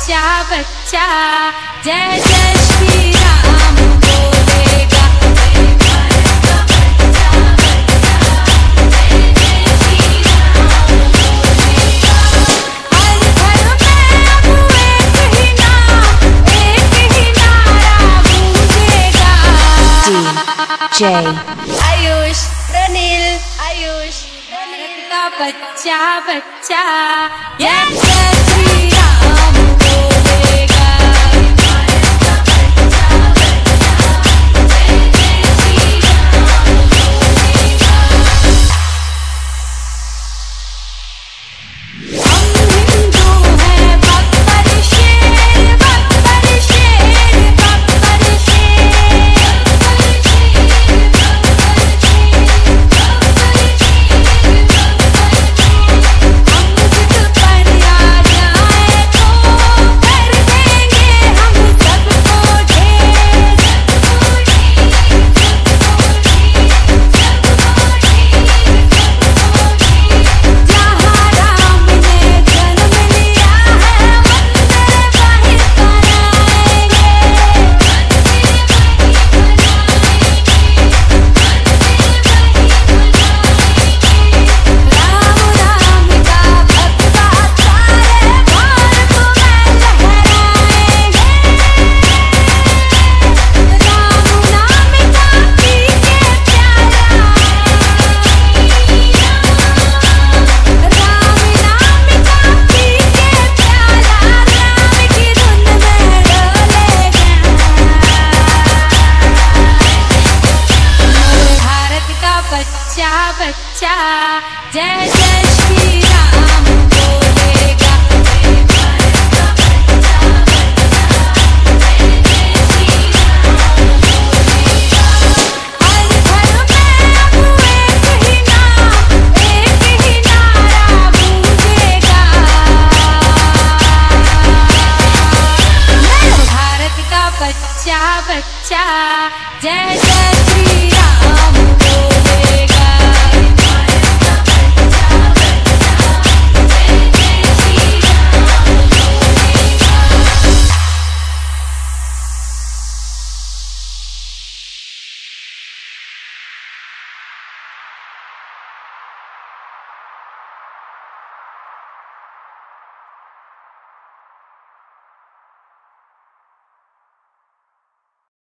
बच्चा बच्चा जय जय श्री राम बोलेगा। भारत का बच्चा बच्चा जय जय श्री राम बोलेगा। हर घर में अब एक ही नाम, एक ही नारा गूंजेगा। DJ आयुष प्रनील, आयुष प्रनील का बच्चा बच्चा जय जय श्री